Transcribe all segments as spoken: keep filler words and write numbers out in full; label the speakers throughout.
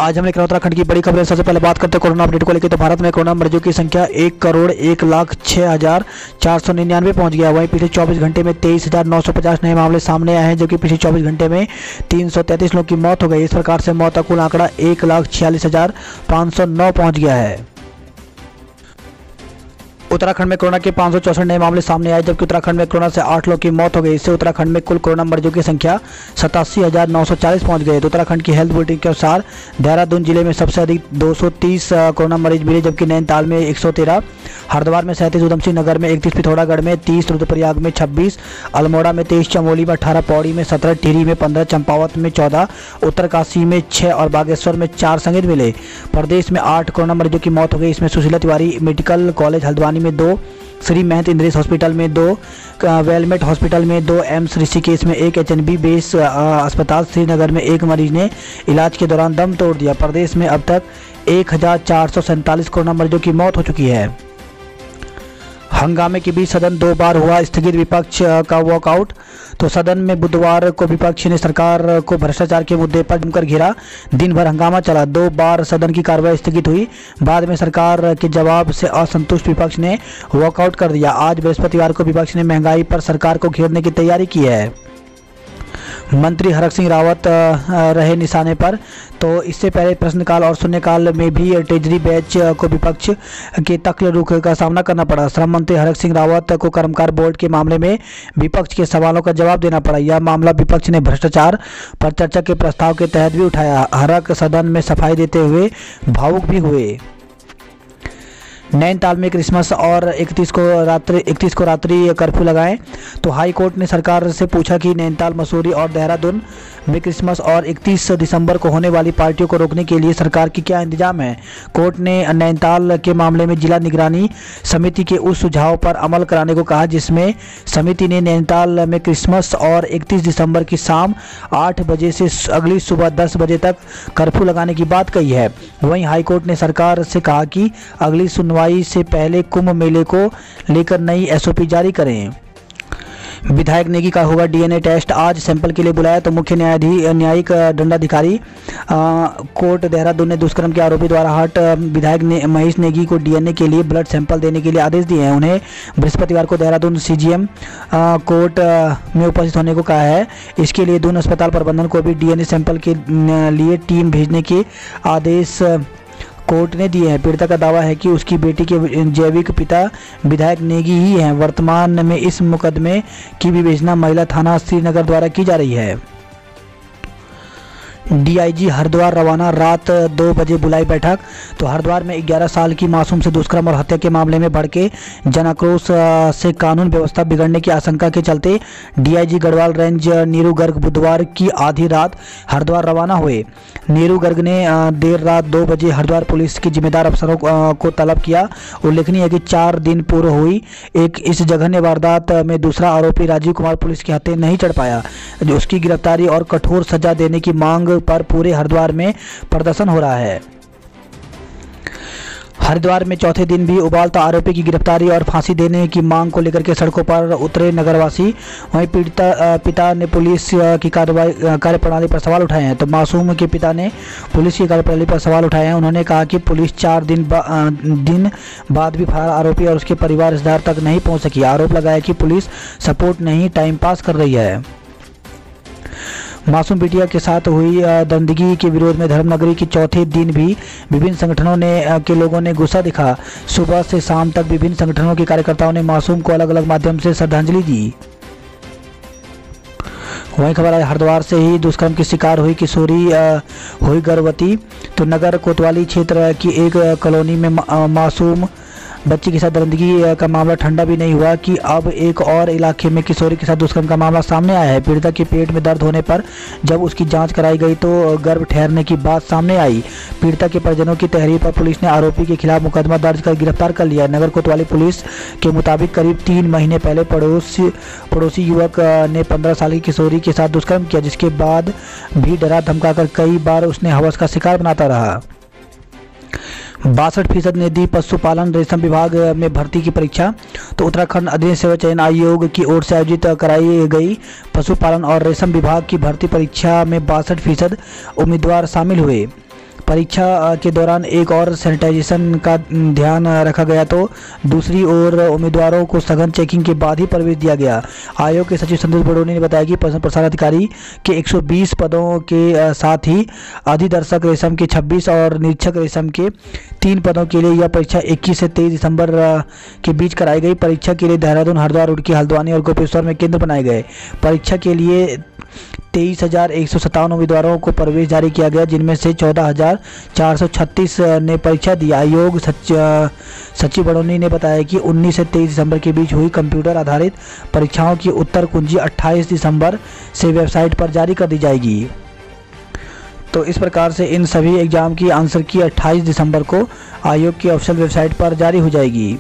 Speaker 1: आज हम लेकर उत्तराखंड की बड़ी खबरें। सबसे पहले बात करते हैं कोरोना अपडेट को लेकर। तो भारत में कोरोना मरीजों की संख्या एक करोड़ एक लाख छः हज़ार चार सौ निन्यानवे पहुँच गया। वहीं पिछले चौबीस घंटे में तेईस हज़ार नौ सौ पचास नए मामले सामने आए हैं, जबकि पिछले चौबीस घंटे में तीन सौ तैंतीस लोगों की मौत हो गई। इस प्रकार से मौत का कुल आंकड़ा एक लाख छियालीस हज़ार पाँच सौ नौ पहुँच गया है। उत्तराखंड में कोरोना के पाँच सौ चौसठ नए मामले सामने आए, जबकि उत्तराखंड में कोरोना से आठ लोगों की मौत हो गई। इससे उत्तराखंड में कुल कोरोना मरीजों की संख्या सतासी हज़ार नौ सौ चालीस पहुँच गए। तो उत्तराखंड की हेल्थ बुलेटिन के अनुसार देहरादून जिले में सबसे अधिक दो सौ तीस कोरोना मरीज मिले, जबकि नैनीताल में एक सौ तेरह, हरिद्वार में सैंतीस, उधमसिंह नगर में इकतीस, पिथौरागढ़ में तीस, रुद्रप्रयाग में छब्बीस, अल्मोड़ा में तेईस, चमोली में अठारह, पौड़ी में सत्रह, टिहरी में पंद्रह, चंपावत में चौदह, उत्तरकाशी में छः और बागेश्वर में चार संक्रमित मिले। प्रदेश में आठ कोरोना मरीजों की मौत हो गई। इसमें सुशीला तिवारी मेडिकल कॉलेज हल्द्वानी में दो, श्री महंत इंद्रेश हॉस्पिटल में दो, वेलमेट हॉस्पिटल में दो, एम्स ऋषिकेश में एक, एच एन बी बेस अस्पताल श्रीनगर में एक मरीज ने इलाज के दौरान दम तोड़ दिया। प्रदेश में अब तक एक हज़ार चार सौ सैंतालीस कोरोना मरीजों की मौत हो चुकी है। हंगामे के बीच सदन दो बार हुआ स्थगित, विपक्ष का वॉकआउट। तो सदन में बुधवार को विपक्ष ने सरकार को भ्रष्टाचार के मुद्दे पर जमकर घेरा। दिन भर हंगामा चला, दो बार सदन की कार्रवाई स्थगित हुई। बाद में सरकार के जवाब से असंतुष्ट विपक्ष ने वॉकआउट कर दिया। आज बृहस्पतिवार को विपक्ष ने महंगाई पर सरकार को घेरने की तैयारी की है। मंत्री हरक सिंह रावत रहे निशाने पर। तो इससे पहले प्रश्नकाल और शून्यकाल में भी ट्रेजरी बैच को विपक्ष के तख्ल रुख का सामना करना पड़ा। श्रम मंत्री हरक सिंह रावत को कर्मकार बोर्ड के मामले में विपक्ष के सवालों का जवाब देना पड़ा। यह मामला विपक्ष ने भ्रष्टाचार पर चर्चा के प्रस्ताव के तहत भी उठाया। हरक सदन में सफाई देते हुए भावुक भी हुए। नैनीताल में क्रिसमस और इकतीस को रात्रि इकतीस को रात्रि कर्फ्यू लगाएं। तो हाई कोर्ट ने सरकार से पूछा कि नैनीताल, मसूरी और देहरादून में क्रिसमस और इकतीस दिसंबर को होने वाली पार्टियों को रोकने के लिए सरकार की क्या इंतजाम है। कोर्ट ने नैनीताल के मामले में जिला निगरानी समिति के उस सुझाव पर अमल कराने को कहा, जिसमें समिति ने नैनीताल में क्रिसमस और इकतीस दिसंबर की शाम आठ बजे से अगली सुबह दस बजे तक कर्फ्यू लगाने की बात कही है। वहीं हाईकोर्ट ने सरकार से कहा कि अगली सुनवाई से पहले कुंभ मेले को लेकर नई एस ओ पी जारी करें। विधायक नेगी का होगा डी एन ए टेस्ट, आज सैंपल के लिए बुलाया। तो मुख्य न्यायाधीश न्यायिक दंडाधिकारी कोर्ट देहरादून ने दुष्कर्म के आरोपी द्वारा हट विधायक ने महेश नेगी को डी एन ए के लिए ब्लड सैंपल देने के लिए आदेश दिए हैं। उन्हें बृहस्पतिवार को Dehradun C G M court में उपस्थित होने को कहा है। इसके लिए दून अस्पताल प्रबंधन को भी डी एन ए सैंपल के लिए टीम भेजने के आदेश कोर्ट ने दिए हैं। पीड़िता का दावा है कि उसकी बेटी के जैविक पिता विधायक नेगी ही हैं। वर्तमान में इस मुकदमे की विवेचना महिला थाना श्रीनगर द्वारा की जा रही है। डी आई जी हरिद्वार रवाना, रात दो बजे बुलाई बैठक। तो हरिद्वार में ग्यारह साल की मासूम से दुष्कर्म और हत्या के मामले में भड़के जन आक्रोश से कानून व्यवस्था बिगड़ने की आशंका के चलते D I G Garhwal range Neeru Garg बुधवार की आधी रात हरिद्वार रवाना हुए। नीरू गर्ग ने देर रात दो बजे हरिद्वार पुलिस के जिम्मेदार अफसरों को तलब किया। उल्लेखनीय है कि चार दिन पूर्व हुई एक इस जघन्य वारदात में दूसरा आरोपी राजीव कुमार पुलिस के हत्थे नहीं चढ़ पाया। उसकी गिरफ्तारी और कठोर सजा देने की मांग पर पूरे हरिद्वार में प्रदर्शन हो रहा है। हरिद्वार में चौथे दिन भी उबाल था। आरोपी की गिरफ्तारी और फांसी देने की मांग को लेकर के सड़कों पर उतरे नगरवासी। वहीं पीड़िता पिता ने पुलिस की कार्रवाई कार्यप्रणाली पर सवाल उठाए हैं। तो मासूम के पिता ने पुलिस की कार्यप्रणाली पर सवाल उठाए हैं। उन्होंने कहा कि पुलिस चार दिन बा, दिन बाद भी फरार आरोपी और उसके परिवार रिश्तेदार तक नहीं पहुंच सकी। आरोप लगाया कि पुलिस सपोर्ट नहीं, टाइम पास कर रही है। मासूम बिटिया के साथ हुई दरिंदगी के विरोध में धर्मनगरी के चौथे दिन भी विभिन्न संगठनों ने के लोगों ने गुस्सा दिखा। सुबह से शाम तक विभिन्न संगठनों के कार्यकर्ताओं ने मासूम को अलग अलग माध्यम से श्रद्धांजलि दी। वहीं खबर है हरिद्वार से ही दुष्कर्म की शिकार हुई किशोरी हुई गर्भवती। तो नगर कोतवाली क्षेत्र की एक कॉलोनी में मासूम बच्ची के साथ दरिंदगी का मामला ठंडा भी नहीं हुआ कि अब एक और इलाके में किशोरी के साथ दुष्कर्म का मामला सामने आया है। पीड़िता के पेट में दर्द होने पर जब उसकी जांच कराई गई तो गर्भ ठहरने की बात सामने आई। पीड़िता के परिजनों की तहरीर पर पुलिस ने आरोपी के खिलाफ मुकदमा दर्ज कर गिरफ्तार कर लिया। नगर कोतवाली पुलिस के मुताबिक करीब तीन महीने पहले पड़ोसी पड़ोसी युवक ने पंद्रह साल की किशोरी के साथ दुष्कर्म किया, जिसके बाद भी डरा धमकाकर कई बार उसने हवस का शिकार बनाता रहा। बासठ फीसद ने दी पशुपालन रेशम विभाग में भर्ती की परीक्षा। तो उत्तराखंड अधीन सेवा चयन आयोग की ओर से आयोजित कराई गई पशुपालन और रेशम विभाग की भर्ती परीक्षा में बासठ फीसद उम्मीदवार शामिल हुए। परीक्षा के दौरान एक और सैनिटाइजेशन का ध्यान रखा गया तो दूसरी ओर उम्मीदवारों को सघन चेकिंग के बाद ही प्रवेश दिया गया। आयोग के सचिव संतोष बडोनी ने बताया कि प्रसार अधिकारी के एक सौ बीस पदों के साथ ही अधिदर्शक रेशम के छब्बीस और निरीक्षक रेशम के तीन पदों के लिए यह परीक्षा इक्कीस से तेईस दिसंबर के बीच कराई गई। परीक्षा के लिए देहरादून, हरिद्वार, रुड़की, हल्द्वानी और गोपेश्वर में केंद्र बनाए गए। परीक्षा के लिए तेईस हजार एक सौ सत्तावन उम्मीदवारों को प्रवेश जारी किया गया, जिनमें से चौदह हजार चार सौ छत्तीस ने परीक्षा दी। आयोग सचिव बडोनी ने बताया कि उन्नीस से तेईस दिसंबर के बीच हुई कंप्यूटर आधारित परीक्षाओं की उत्तर कुंजी अट्ठाईस दिसंबर से वेबसाइट पर जारी कर दी जाएगी। तो इस प्रकार से इन सभी एग्जाम की आंसर की अट्ठाईस दिसंबर को आयोग की ऑफिशियल वेबसाइट पर जारी हो जाएगी।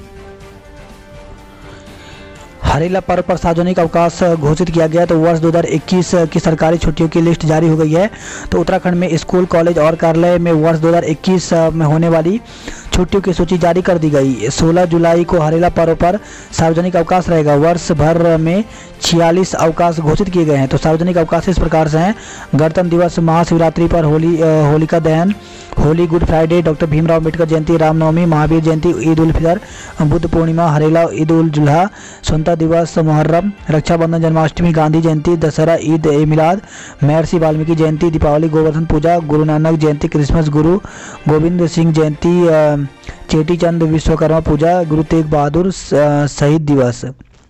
Speaker 1: हरेला पर्व पर सार्वजनिक अवकाश घोषित किया गया तो वर्ष दो हज़ार इक्कीस की सरकारी छुट्टियों की लिस्ट जारी हो गई है। तो उत्तराखंड में स्कूल, कॉलेज और कार्यालय में वर्ष दो हज़ार इक्कीस में होने वाली छुट्टियों की सूची जारी कर दी गई। सोलह जुलाई को हरेला पर्व पर सार्वजनिक अवकाश रहेगा। वर्ष भर में छियालीस अवकाश घोषित किए गए हैं। तो सार्वजनिक अवकाश इस प्रकार से हैं: गणतंत्र दिवस, महाशिवरात्रि पर, Holi Holika Dahan, Holi, good Friday, doctor Bhimrao Ambedkar Jayanti, Ramnavami, Mahavir Jayanti, Eid ul Fitr, Buddha Purnima, Harela, Eid ul Zuha, स्वतंत्रता दिवस, मुहर्रम, रक्षाबंधन, जन्माष्टमी, गांधी जयंती, दशहरा, ईद ए मिलाद, महर्षि वाल्मीकि जयंती, दीपावली, गोवर्धन पूजा, गुरु नानक जयंती, क्रिसमस, गुरु गोविंद सिंह जयंती, चेटी चंद, विश्वकर्मा पूजा, गुरु तेग बहादुर शहीद दिवस।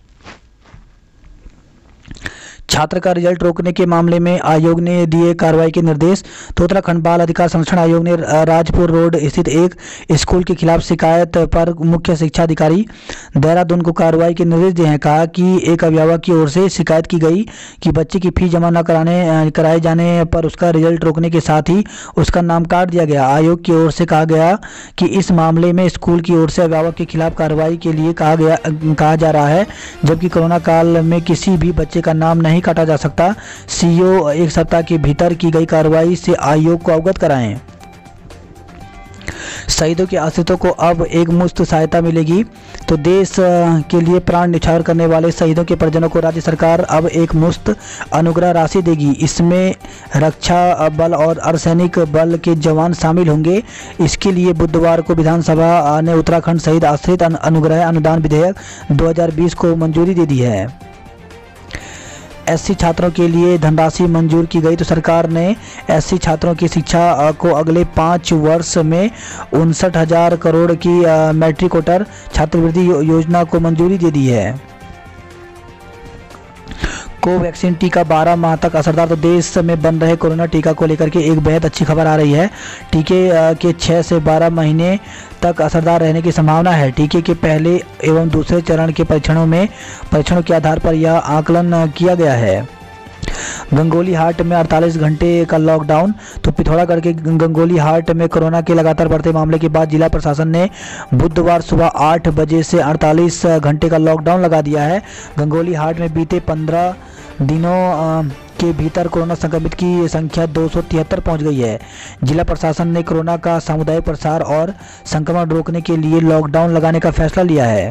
Speaker 1: छात्र का रिजल्ट रोकने के मामले में आयोग ने दिए कार्रवाई के निर्देश। तो उत्तराखंड बाल अधिकार संरक्षण आयोग ने राजपुर रोड स्थित एक स्कूल के खिलाफ शिकायत पर मुख्य शिक्षा अधिकारी देहरादून को कार्रवाई के निर्देश दिए हैं। कहा कि एक अभिभावक की ओर से शिकायत की गई कि बच्चे की फीस जमा न कराने कराए जाने पर उसका रिजल्ट रोकने के साथ ही उसका नाम काट दिया गया। आयोग की ओर से कहा गया कि इस मामले में स्कूल की ओर से अभिभावक के खिलाफ कार्रवाई के लिए कहा गया कहा जा रहा है, जबकि कोरोना काल में किसी भी बच्चे का नाम नहीं काटा जा सकता। सीईओ एक सप्ताह के भीतर की गई कार्रवाई से आयोग को अवगत कराएं। शहीदों के आश्रितों को अब एक मुफ्त सहायता मिलेगी। तो देश के लिए प्राण न्यौछावर करने वाले शहीदों के परिजनों को राज्य सरकार अब एक मुफ्त अनुग्रह राशि देगी। इसमें रक्षा बल और अर्धसैनिक बल के जवान शामिल होंगे। इसके लिए बुधवार को विधानसभा ने उत्तराखंड शहीद आश्रित अनुग्रह अनुदान विधेयक दो हज़ार बीस को मंजूरी दे दी है। एससी छात्रों के लिए धनराशि मंजूर की गई। तो सरकार ने एससी छात्रों की शिक्षा को अगले पाँच वर्ष में उनसठ हजार करोड़ की मैट्रिकोटर छात्रवृत्ति योजना को मंजूरी दे दी है। कोवैक्सीन टीका बारह माह तक असरदार। तो देश में बन रहे कोरोना टीका को लेकर के एक बेहद अच्छी खबर आ रही है। टीके के छः से बारह महीने तक असरदार रहने की संभावना है। टीके के पहले एवं दूसरे चरण के परीक्षणों में परीक्षणों के आधार पर यह आकलन किया गया है। गंगोली हाट में अड़तालीस घंटे का लॉकडाउन। तो पिथौरागढ़ के गंगोली हाट में कोरोना के लगातार बढ़ते मामले के बाद जिला प्रशासन ने बुधवार सुबह आठ बजे से अड़तालीस घंटे का लॉकडाउन लगा दिया है। गंगोली हाट में बीते पंद्रह दिनों के भीतर कोरोना संक्रमित की संख्या दो सौ तिहत्तर पहुँच गई है। जिला प्रशासन ने कोरोना का सामुदायिक प्रसार और संक्रमण रोकने के लिए लॉकडाउन लगाने का फैसला लिया है।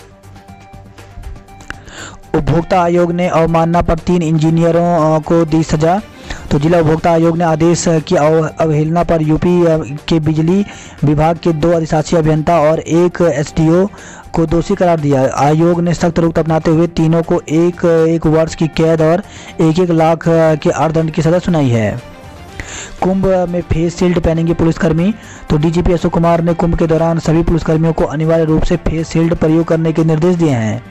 Speaker 1: उपभोक्ता आयोग ने अवमानना पर तीन इंजीनियरों को दी सजा। तो जिला उपभोक्ता आयोग ने आदेश की अवहेलना पर यूपी के बिजली विभाग के दो अधिशासी अभियंता और एक एसडीओ को दोषी करार दिया। आयोग ने सख्त रुख अपनाते हुए तीनों को एक एक वर्ष की कैद और एक एक लाख के अर्थदंड की सजा सुनाई है। कुंभ में फेस शील्ड पहनेंगे पुलिसकर्मी। तो डीजीपी अशोक कुमार ने कुंभ के दौरान सभी पुलिसकर्मियों को अनिवार्य रूप से फेस शील्ड प्रयोग करने के निर्देश दिए हैं।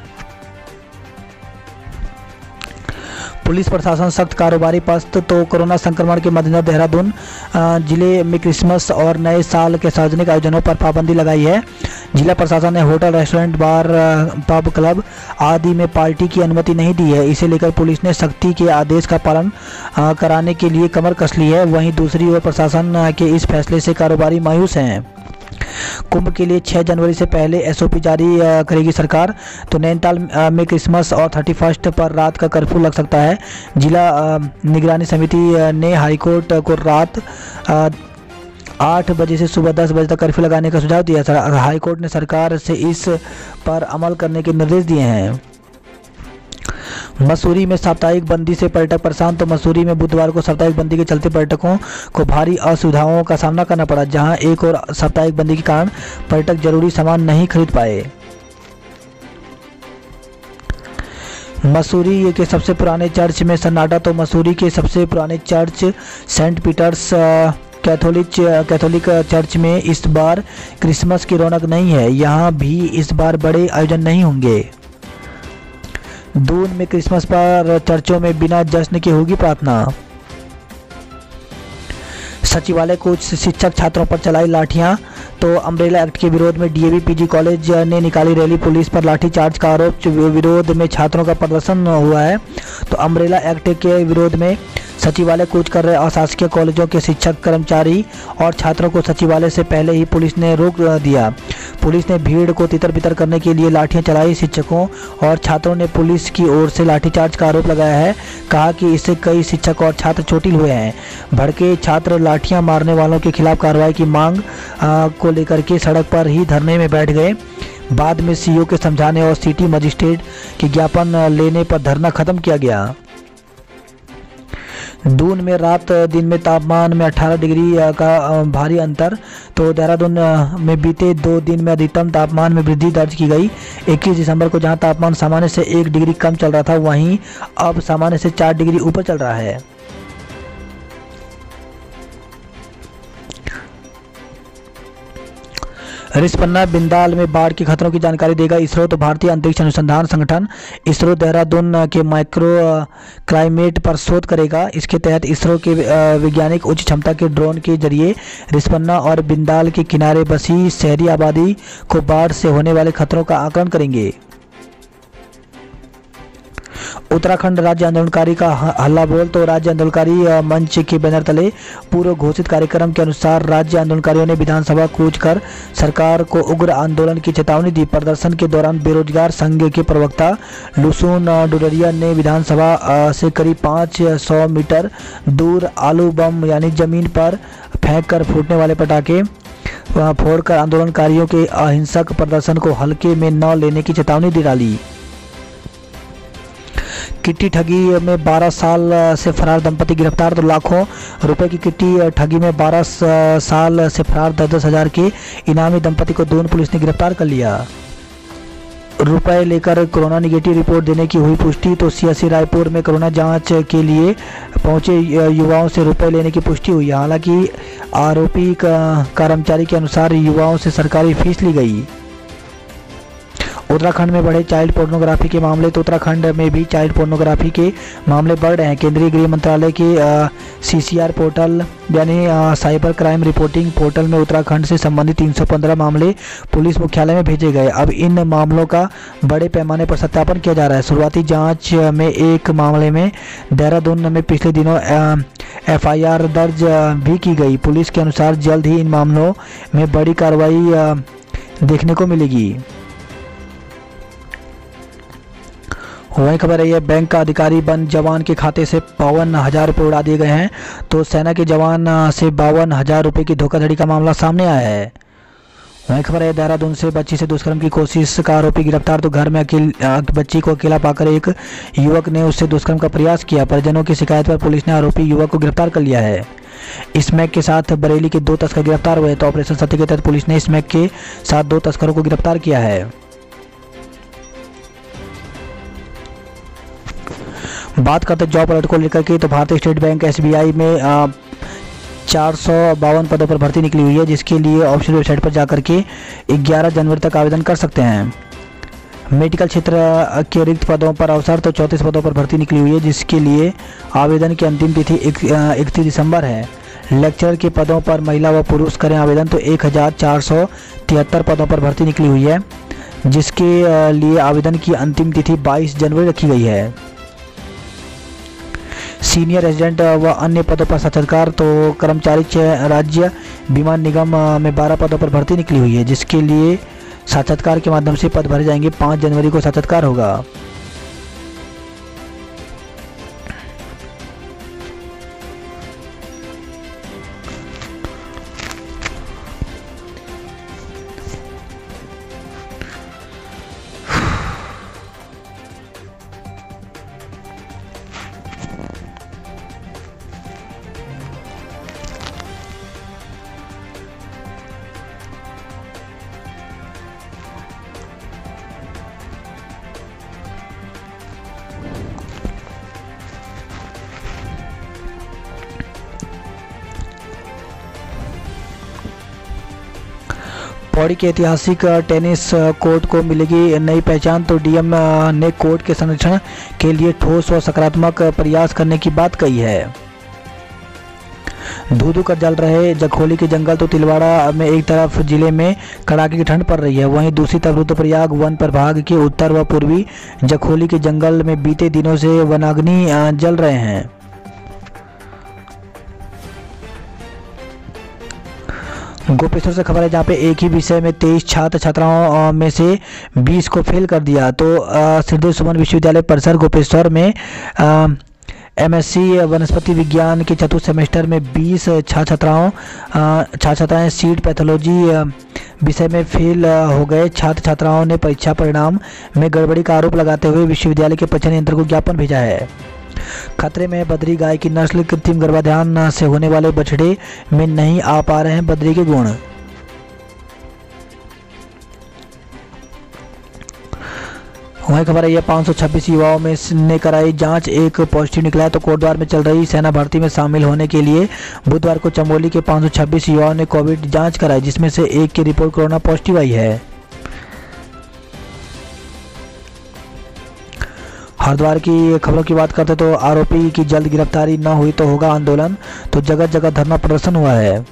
Speaker 1: पुलिस प्रशासन सख्त कारोबारी पस्त। तो कोरोना संक्रमण के मद्देनजर देहरादून जिले में क्रिसमस और नए साल के सार्वजनिक आयोजनों पर पाबंदी लगाई है। जिला प्रशासन ने hotel, restaurant, bar, pub, club आदि में पार्टी की अनुमति नहीं दी है। इसे लेकर पुलिस ने सख्ती के आदेश का पालन कराने के लिए कमर कस ली है। वहीं दूसरी ओर प्रशासन के इस फैसले से कारोबारी मायूस हैं। कुंभ के लिए छह जनवरी से पहले एसओपी जारी करेगी सरकार। तो नैनीताल में क्रिसमस और थर्टी फर्स्ट पर रात का कर्फ्यू लग सकता है। जिला निगरानी समिति ने हाईकोर्ट को रात आठ बजे से सुबह दस बजे तक कर्फ्यू लगाने का सुझाव दिया। हाईकोर्ट ने सरकार से इस पर अमल करने के निर्देश दिए हैं। मसूरी में साप्ताहिक बंदी से पर्यटक परेशान। तो मसूरी में बुधवार को साप्ताहिक बंदी के चलते पर्यटकों को भारी असुविधाओं का सामना करना पड़ा, जहां एक और साप्ताहिक बंदी के कारण पर्यटक जरूरी सामान नहीं खरीद पाए। मसूरी के सबसे पुराने चर्च में सन्नाटा। तो मसूरी के सबसे पुराने church saint Peter's Catholic Catholic church में इस बार क्रिसमस की रौनक नहीं है। यहाँ भी इस बार बड़े आयोजन नहीं होंगे। दून में क्रिसमस पर चर्चों में बिना जश्न के होगी प्रार्थना। सचिवालय कुछ शिक्षक छात्रों पर चलाई लाठियां। तो अम्ब्रेला एक्ट के विरोध में डीएवी पीजी कॉलेज ने निकाली रैली, पुलिस पर लाठीचार्ज का आरोप। विरोध में छात्रों का प्रदर्शन हुआ है। तो अम्ब्रेला एक्ट के विरोध में सचिवालय कूच कर रहे अशासकीय कॉलेजों के शिक्षक, कर्मचारी और छात्रों को सचिवालय से पहले ही पुलिस ने रोक दिया। पुलिस ने भीड़ को तितर बितर करने के लिए लाठियां चलाई। शिक्षकों और छात्रों ने पुलिस की ओर से लाठीचार्ज का आरोप लगाया है। कहा कि इससे कई शिक्षक और छात्र चोटिल हुए हैं। भड़के छात्र लाठियां मारने वालों के खिलाफ कार्रवाई की मांग आ, को लेकर के सड़क पर ही धरने में बैठ गए। बाद में सीईओ के समझाने और सिटी मजिस्ट्रेट के ज्ञापन लेने पर धरना खत्म किया गया। दून में रात दिन में तापमान में अठारह डिग्री का भारी अंतर। तो देहरादून में बीते दो दिन में अधिकतम तापमान में वृद्धि दर्ज की गई। इक्कीस दिसंबर को जहां तापमान सामान्य से एक डिग्री कम चल रहा था, वहीं अब सामान्य से चार डिग्री ऊपर चल रहा है। रिस्पन्ना बिंदाल में बाढ़ के खतरों की जानकारी देगा इसरो। तो भारतीय अंतरिक्ष अनुसंधान संगठन इसरो देहरादून के माइक्रो क्लाइमेट पर शोध करेगा। इसके तहत इसरो के वैज्ञानिक उच्च क्षमता के ड्रोन के जरिए रिस्पन्ना और बिंदाल के किनारे बसी शहरी आबादी को बाढ़ से होने वाले खतरों का आकलन करेंगे। उत्तराखंड राज्य आंदोलनकारी का हल्ला बोल। तो राज्य आंदोलनकारी मंच के बैनर तले पूर्व घोषित कार्यक्रम के अनुसार राज्य आंदोलनकारियों ने विधानसभा कूच कर सरकार को उग्र आंदोलन की चेतावनी दी। प्रदर्शन के दौरान बेरोजगार संघ के प्रवक्ता लुसून डुडरिया ने विधानसभा से करीब पाँच सौ मीटर दूर आलू बम यानी जमीन पर फेंक कर फूटने वाले पटाखे फोड़कर आंदोलनकारियों के अहिंसक प्रदर्शन को हल्के में न लेने की चेतावनी दी डाली। किट्टी ठगी में बारह साल से फरार दंपति गिरफ्तार। तो लाखों रुपए की किट्टी ठगी में बारह साल से फरार दस दस हजार के इनामी दंपति को दून पुलिस ने गिरफ्तार कर लिया। रुपए लेकर कोरोना निगेटिव रिपोर्ट देने की हुई पुष्टि। तो सीएससी रायपुर में कोरोना जांच के लिए पहुंचे युवाओं से रुपए लेने की पुष्टि हुई। हालांकि आरोपी कर्मचारी के अनुसार युवाओं से सरकारी फीस ली गई। उत्तराखंड में बढ़े चाइल्ड पोर्नोग्राफी के मामले। तो उत्तराखंड में भी चाइल्ड पोर्नोग्राफी के मामले बढ़ रहे हैं। केंद्रीय गृह मंत्रालय के सीसीआर पोर्टल यानी साइबर क्राइम रिपोर्टिंग पोर्टल में उत्तराखंड से संबंधित तीन सौ पंद्रह मामले पुलिस मुख्यालय में भेजे गए। अब इन मामलों का बड़े पैमाने पर सत्यापन किया जा रहा है। शुरुआती जांच में एक मामले में देहरादून में पिछले दिनों एफआईआर दर्ज भी की गई। पुलिस के अनुसार जल्द ही इन मामलों में बड़ी कार्रवाई देखने को मिलेगी। वही खबर है, बैंक का अधिकारी बन जवान के खाते से बावन हजार रुपये उड़ा दिए गए हैं। तो सेना के जवान से बावन हजार रुपये की धोखाधड़ी का मामला सामने आया है। वही खबर है, देहरादून से बच्ची से दुष्कर्म की कोशिश का आरोपी गिरफ्तार। तो घर में अकेल बच्ची को अकेला पाकर एक युवक ने उससे दुष्कर्म का प्रयास किया। परिजनों की शिकायत पर पुलिस ने आरोपी युवक को गिरफ्तार कर लिया है। स्मैक के साथ बरेली के दो तस्कर गिरफ्तार हुए। तो ऑपरेशन सत्य के तहत पुलिस ने स्मैक के साथ दो तस्करों को गिरफ्तार किया है। बात करते हैं जॉब अलर्ट को लेकर के। तो भारतीय स्टेट बैंक एसबीआई में चार सौ बावन पदों पर भर्ती निकली हुई है, जिसके लिए ऑफिशियल वेबसाइट पर जाकर के ग्यारह जनवरी तक आवेदन कर सकते हैं। मेडिकल क्षेत्र के रिक्त पदों पर अवसर। तो चौंतीस पदों पर भर्ती निकली हुई है, जिसके लिए आवेदन की अंतिम तिथि इकतीस दिसंबर है। लेक्चरर के पदों पर महिला व पुरुष करें आवेदन। तो एक हज़ार चार सौ तिहत्तर पदों पर भर्ती निकली हुई है, जिसके लिए आवेदन की अंतिम तिथि बाईस जनवरी रखी गई है। सीनियर रेजिडेंट व अन्य पदों पर साक्षात्कार। तो कर्मचारी राज्य बीमा निगम में बारह पदों पर भर्ती निकली हुई है, जिसके लिए साक्षात्कार के माध्यम से पद भरे जाएंगे। पाँच जनवरी को साक्षात्कार होगा। पौड़ी के ऐतिहासिक टेनिस कोर्ट को मिलेगी नई पहचान, तो डीएम ने कोर्ट के संरक्षण के लिए ठोस और सकारात्मक प्रयास करने की बात कही है। धू धू कर जल रहे जखोली के जंगल, तो तिलवाड़ा में एक तरफ जिले में कड़ाके की ठंड पड़ रही है, वहीं दूसरी तरफ रुद्रप्रयाग वन प्रभाग के उत्तर व पूर्वी जखोली के जंगल में बीते दिनों से वनाग्नि जल रहे हैं। गोपेश्वर से खबर है, जहाँ पे एक ही विषय में तेईस छात्र छात्राओं में से बीस को फेल कर दिया। तो श्रीदेव सुमन विश्वविद्यालय परिसर गोपेश्वर में एमएससी वनस्पति विज्ञान के चतुर्थ सेमेस्टर में बीस छात्र छात्राओं छात्र छात्राएं सीड पैथोलॉजी विषय में फेल हो गए। छात्र छात्राओं ने परीक्षा परिणाम में गड़बड़ी का आरोप लगाते हुए विश्वविद्यालय के परीक्षा नियंत्रक को ज्ञापन भेजा है। खतरे में बद्री गाय की नस्ल, कृत्रिम गर्भाधान से होने वाले बछड़े में नहीं आ पा रहे हैं बद्री के गुण। वहीं खबर है, ये पाँच सौ छब्बीस युवाओं में ने कराई जांच, एक पॉजिटिव निकला है। तो कोटद्वार में चल रही सेना भर्ती में शामिल होने के लिए बुधवार को चमोली के पाँच सौ छब्बीस युवाओं ने कोविड जांच कराई, जिसमें से एक की रिपोर्ट कोरोना पॉजिटिव आई है। हरिद्वार की खबरों की बात करते तो आरोपी की जल्द गिरफ्तारी न हुई तो होगा आंदोलन, तो जगह जगह धरना प्रदर्शन हुआ है।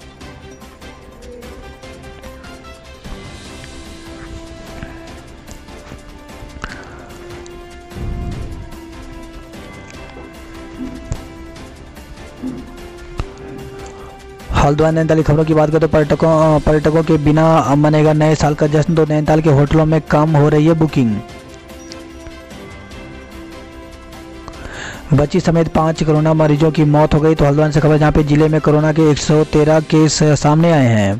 Speaker 1: हल्द्वार नैनीताल की खबरों की बात करें तो पर्यटकों पर्यटकों के बिना मनेगा नए साल का जश्न, तो नैनीताल के होटलों में कम हो रही है बुकिंग। बच्ची समेत पांच कोरोना मरीजों की मौत हो गई। तो हल्द्वार से खबर, जहां पे जिले में कोरोना के एक सौ तेरह केस सामने आए हैं।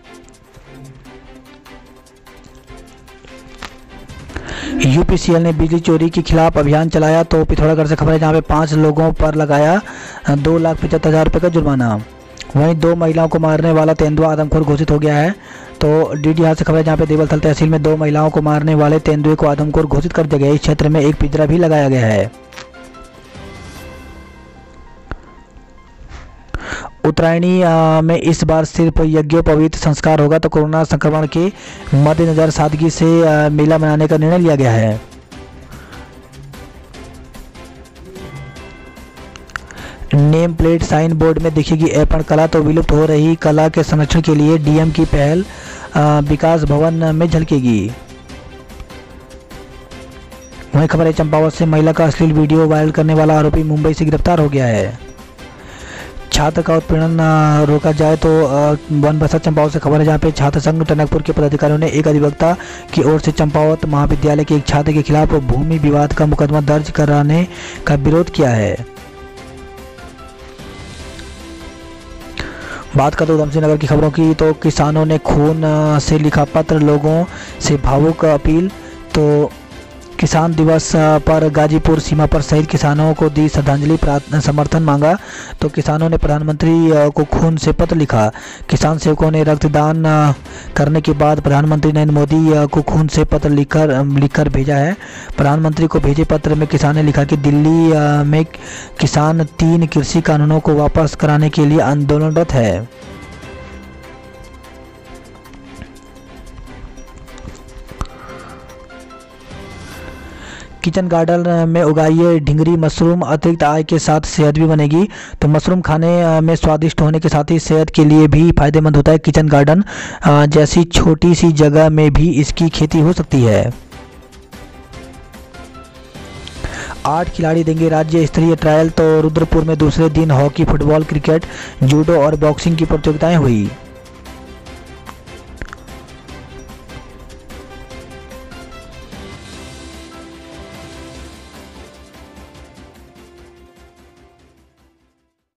Speaker 1: यूपीसीएल ने बिजली चोरी के खिलाफ अभियान चलाया। तो पिथौरागढ़ से खबर है, जहां पे पांच लोगों पर लगाया दो लाख पचहत्तर हजार रुपये का जुर्माना। वहीं दो महिलाओं को मारने वाला तेंदुआ आदमखोर घोषित हो गया है। तो डीडीआर से खबर है, जहां पे देवलथल तहसील में दो महिलाओं को मारने वाले तेंदुए को आदमखोर घोषित कर दिया गया। इस क्षेत्र में एक पिंजरा भी लगाया गया है। उत्तरायणी में इस बार सिर्फ यज्ञोपवीत संस्कार होगा। तो कोरोना संक्रमण के मद्देनजर सादगी से मेला मनाने का निर्णय लिया गया है। नेम प्लेट साइन बोर्ड में दिखेगी ऐपण कला, तो विलुप्त हो रही कला के संरक्षण के लिए डीएम की पहल विकास भवन में झलकेगी। वहीं खबर है, चंपावत से महिला का अश्लील वीडियो वायरल करने वाला आरोपी मुंबई से गिरफ्तार हो गया है। छात्र का उत्पीड़न रोका जाए, तो वन बस्तर चंपावत से खबर है, जहाँ पे छात्र संघ टनकपुर के पदाधिकारियों ने एक अधिवक्ता की ओर से चंपावत महाविद्यालय के एक छात्र के खिलाफ भूमि विवाद का मुकदमा दर्ज कराने का विरोध किया है। बात करते उधमसिंह नगर की खबरों की, तो किसानों ने खून से लिखा पत्र, लोगों से भावुक अपील। तो किसान दिवस पर गाजीपुर सीमा पर शहीद किसानों को दी श्रद्धांजलि, समर्थन मांगा। तो किसानों ने प्रधानमंत्री को खून से पत्र लिखा। किसान सेवकों ने रक्तदान करने के बाद प्रधानमंत्री नरेंद्र मोदी को खून से पत्र लिखकर लिखकर भेजा है। प्रधानमंत्री को भेजे पत्र में किसान ने लिखा कि दिल्ली में किसान तीन कृषि कानूनों को वापस कराने के लिए आंदोलनरत है। किचन गार्डन में उगाइए ढिंगरी मशरूम, अतिरिक्त आय के साथ सेहत भी बनेगी। तो मशरूम खाने में स्वादिष्ट होने के साथ ही सेहत के लिए भी फायदेमंद होता है। किचन गार्डन जैसी छोटी सी जगह में भी इसकी खेती हो सकती है। आठ खिलाड़ी देंगे राज्य स्तरीय ट्रायल। तो रुद्रपुर में दूसरे दिन हॉकी, फुटबॉल, क्रिकेट, जूडो और बॉक्सिंग की प्रतियोगिताएं हुई।